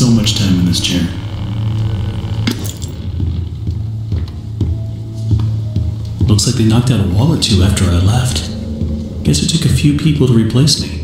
so much time in this chair. Looks like they knocked out a wall or two after I left. Guess it took a few people to replace me.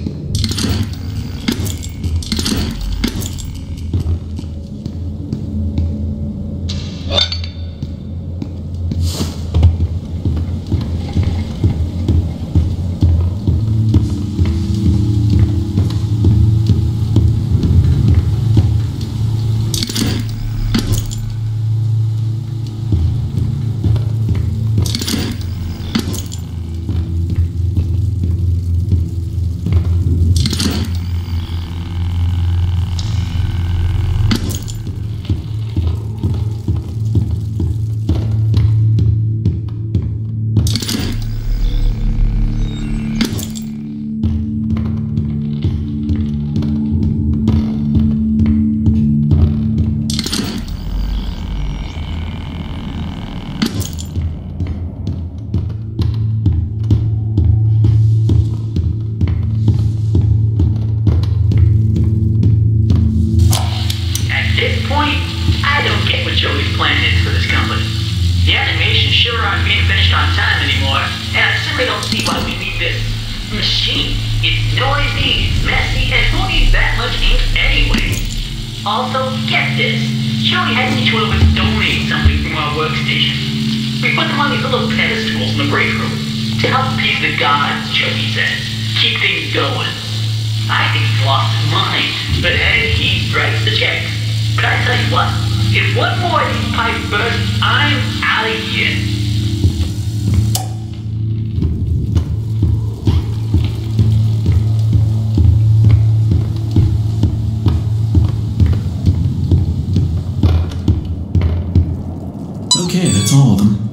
Also, get this. Shirley had each one of us donate something from our workstation. We put them on these little pedestals in the break room to help appease the gods, Chucky says. Keep things going. I think he's lost his mind, but hey, he writes the checks. But I tell you what, if one more of these pipes burst, I'm out of here. Okay, that's all of them.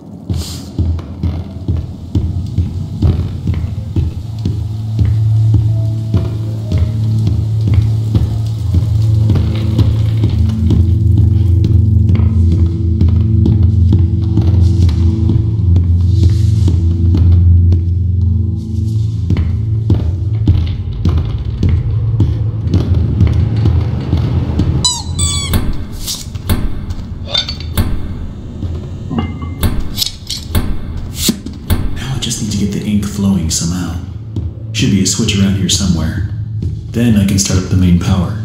Flowing somehow. Should be a switch around here somewhere. Then I can start up the main power.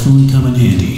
definitely come in handy.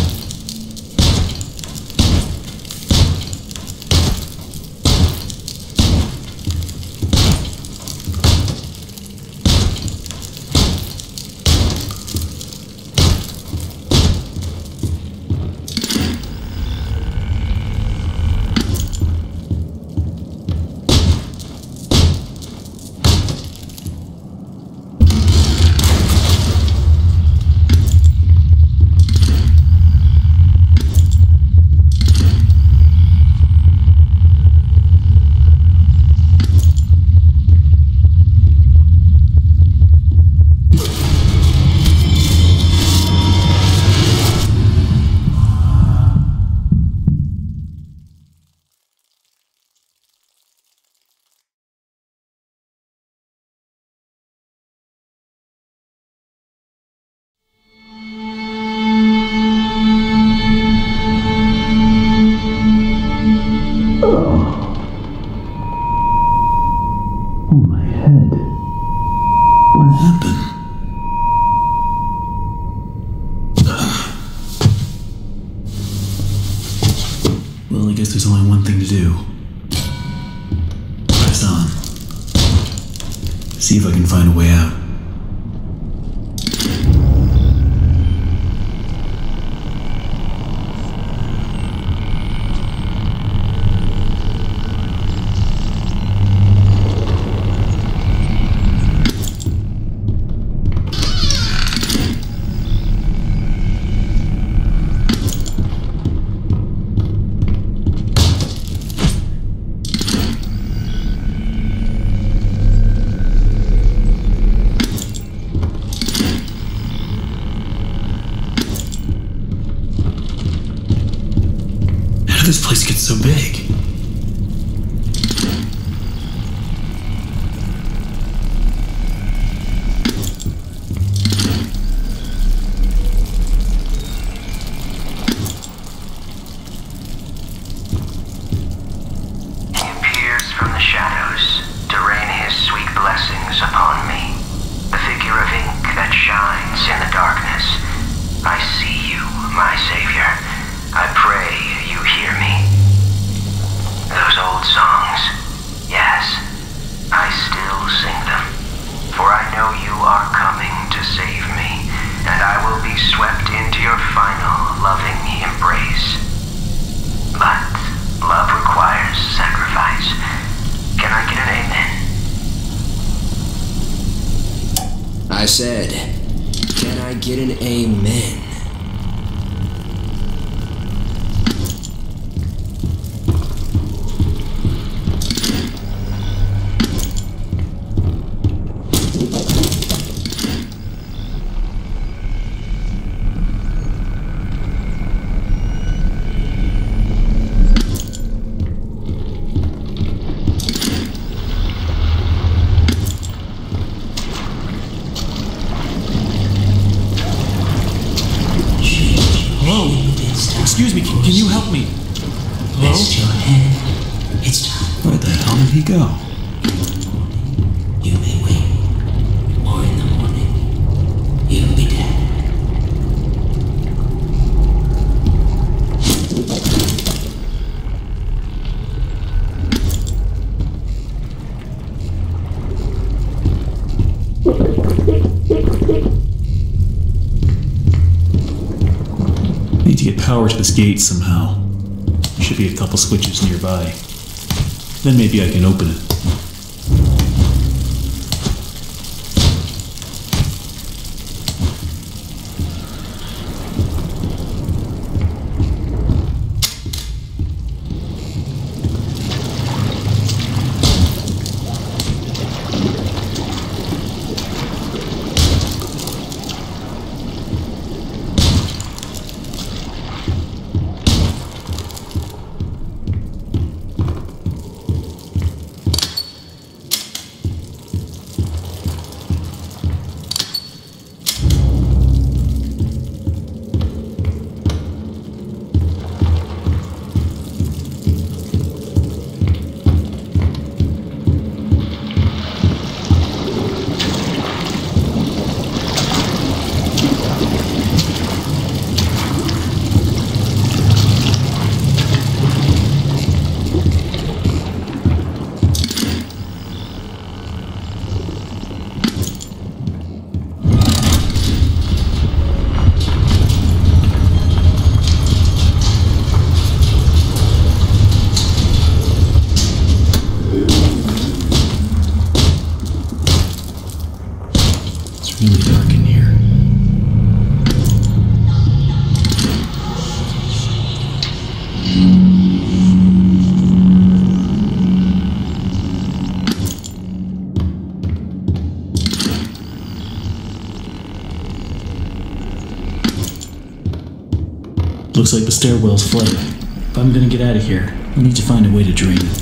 Oh, my head. What happened? Well, I guess there's only one thing to do. Press on. See if I can find a way out. How did this place get so big? He appears from the shadows to rain his sweet blessings upon me. The figure of ink that shines in the darkness. I see you, my savior. I pray you hear me. Those old songs, yes, I still sing them. For I know you are coming to save me, and I will be swept into your final loving embrace. But love requires sacrifice. Can I get an amen? I said, can I get an amen? Excuse me, can you help me? Hello? Rest your head. It's time. Where the hell did he go? You may wait, or in the morning, you'll be dead. Need to get power to this gate somehow. Should be a couple switches nearby. Then maybe I can open it. Looks like the stairwell's flooded. If I'm gonna get out of here, I need to find a way to drain it.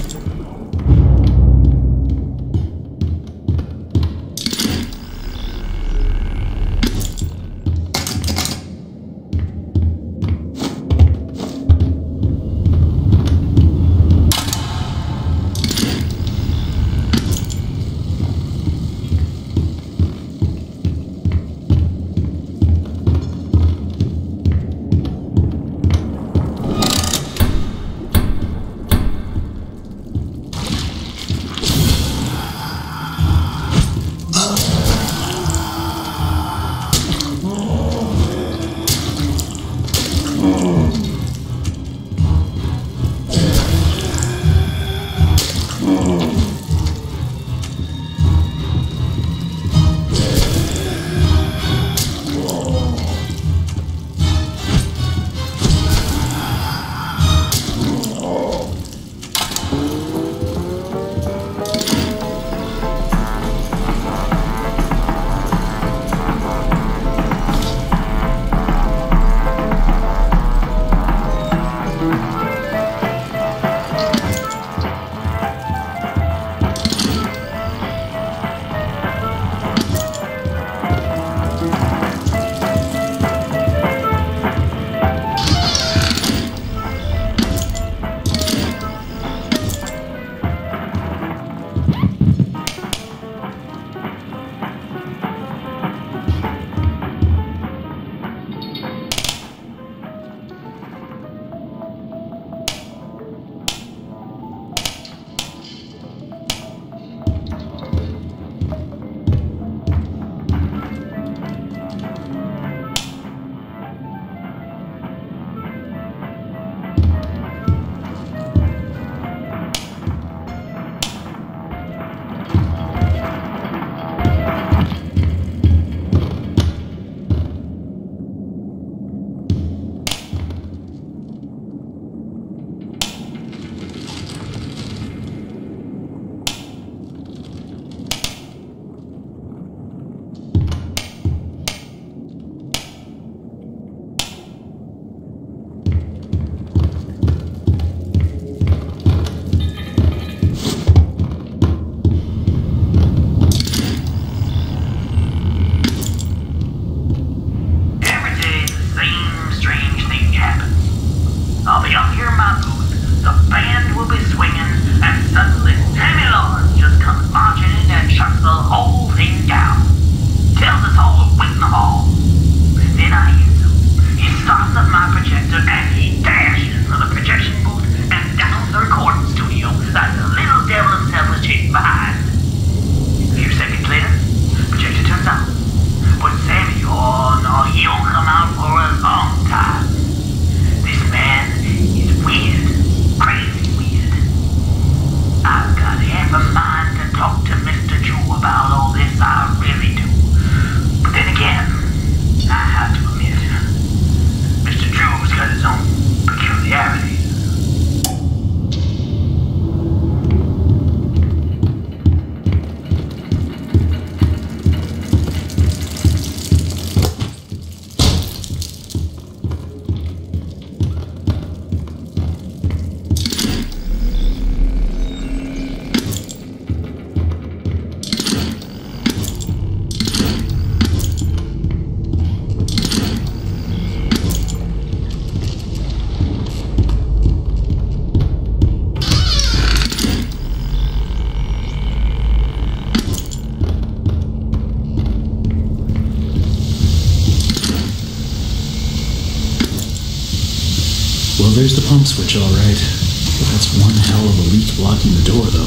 Well, there's the pump switch, all right. But that's one hell of a leak blocking the door, though.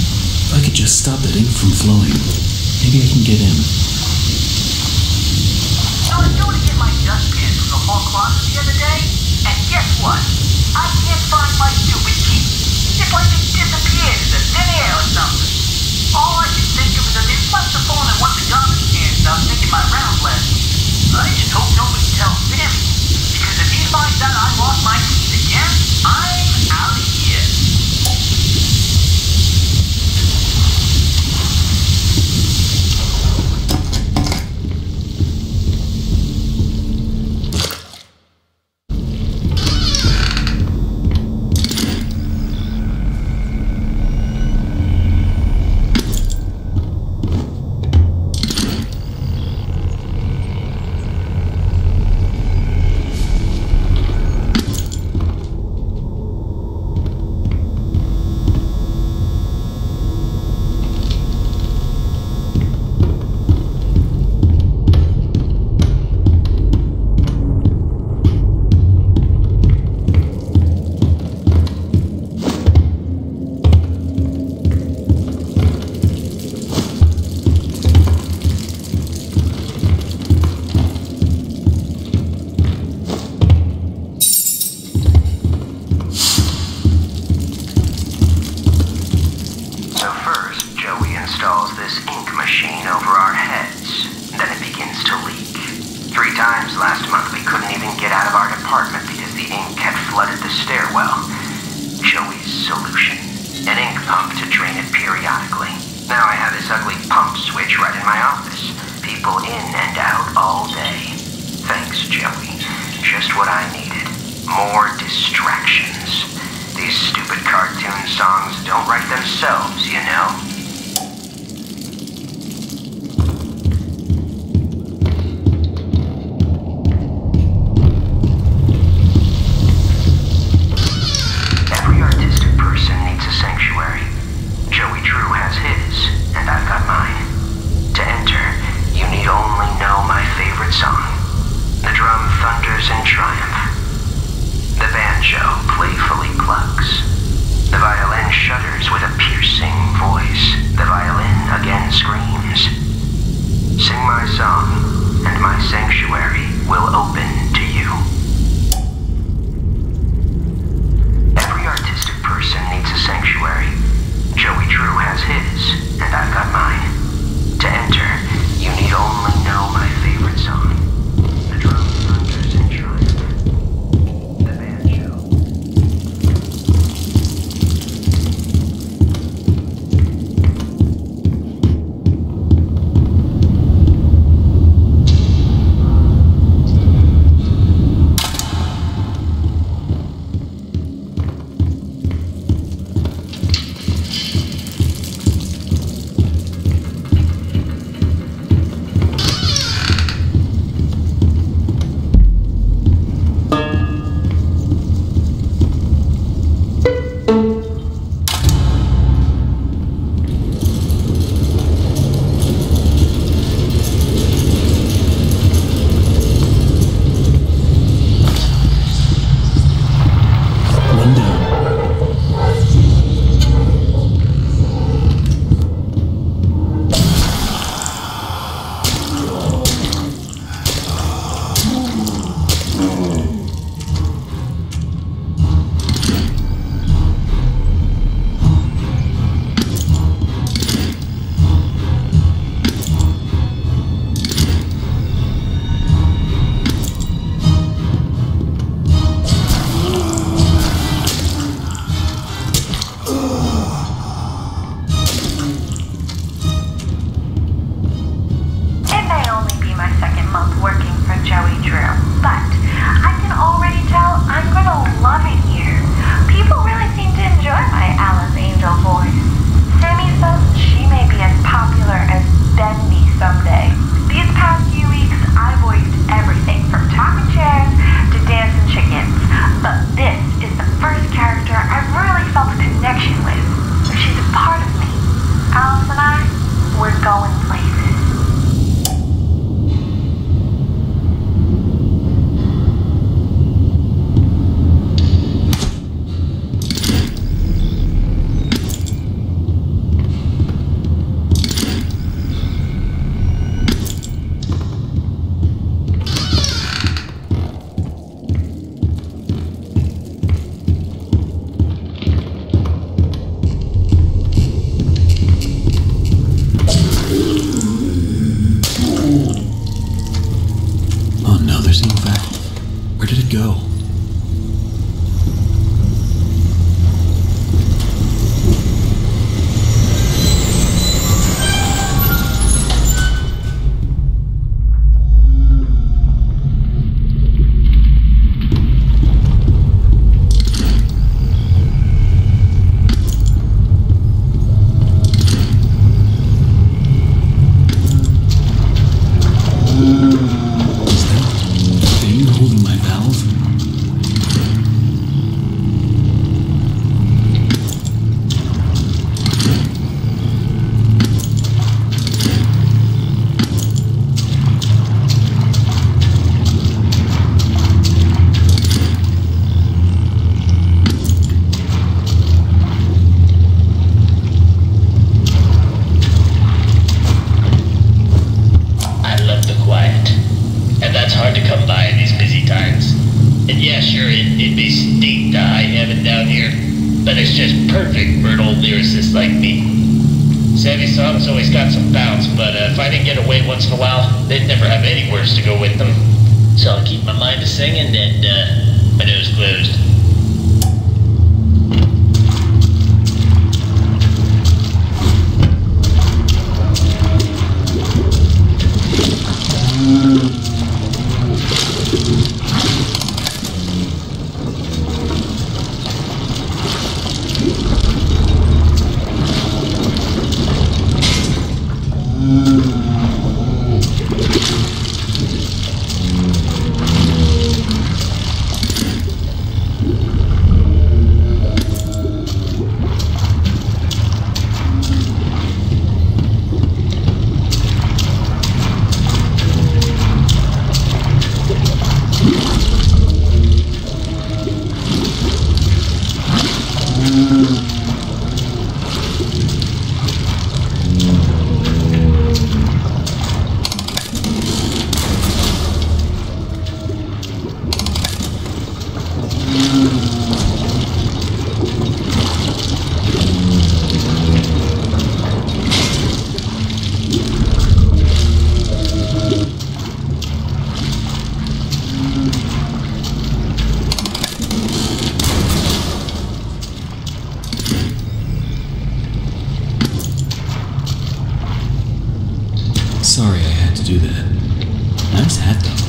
If I could just stop that ink from flowing, maybe I can get in. I was going to get my dustpan from the hall closet the other day, and guess what? I can't find my stupid key. It's like it disappeared into thin air or something. All I can think of is that it must have fallen in one of the garbage cans I was making my rounds last week. I just hope nobody tells Sammy, because if he finds out I lost my keys again, I'm out of here. So first, Joey installs this ink machine over our heads. Then it begins to leak. 3 times last month we couldn't even get out of our department because the ink had flooded the stairwell. Joey's solution: an ink pump to drain it periodically. Now I have this ugly pump switch right in my office. People in and out all day. Thanks, Joey. Just what I needed. More distractions. These stupid cartoon songs don't write themselves, you know? Every artistic person needs a sanctuary. Joey Drew has his, and I've got mine. To enter, you need only know my favorite song. The drum thunders in triumph. The banjo playfully plucks. The violin shudders with a piercing voice. The violin again screams. Sing my song, and my sanctuary will open to you. Every artistic person needs a sanctuary. Joey Drew has his, and I've got mine. To enter, you need only know my favorite song. The drum thunders in triumph. The banjo. but it's just perfect for an old lyricist like me. Savvy songs always got some bounce, but if I didn't get away once in a while, they'd never have any words to go with them. So I'll keep my mind to singing and my nose closed. Sorry I had to do that. Nice hat, though.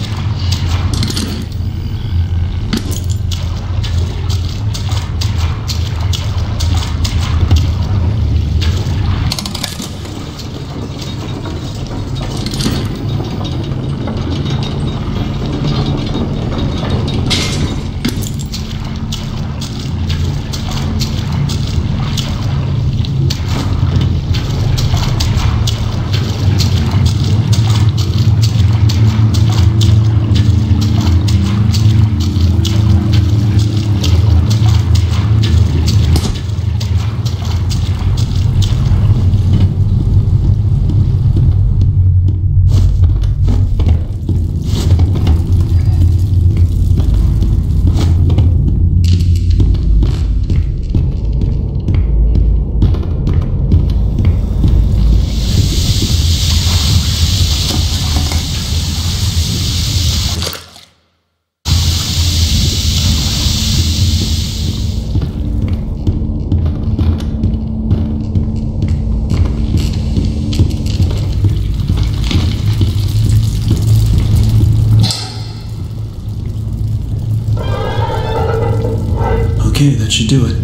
Okay, that should do it.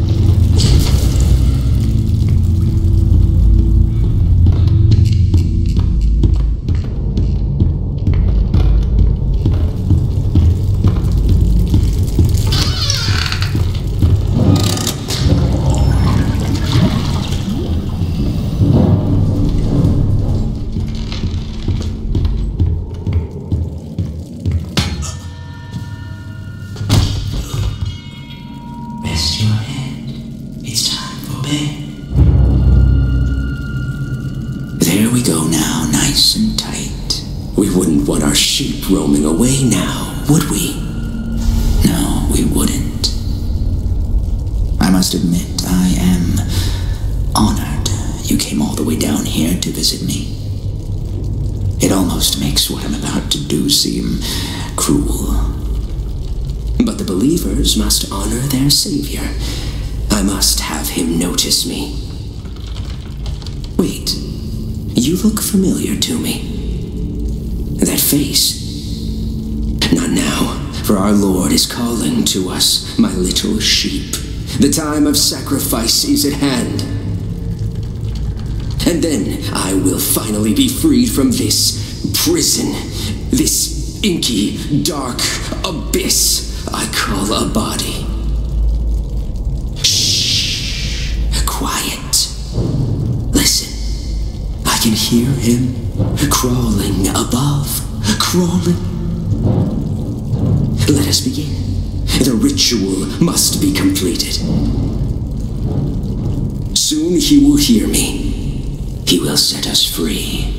Rest your head. It's time for bed. There we go now, nice and tight. We wouldn't want our sheep roaming away now, would we? No, we wouldn't. I must admit, I am honored you came all the way down here to visit me. It almost makes what I'm about to do seem cruel. But the believers must honor their Savior. I must have him notice me. Wait, you look familiar to me. That face. Not now, for our Lord is calling to us, my little sheep. The time of sacrifice is at hand. And then I will finally be freed from this prison, this inky, dark abyss I call a body. Shh. Quiet. Listen. I can hear him crawling above. Crawling. Let us begin. The ritual must be completed. Soon he will hear me. He will set us free.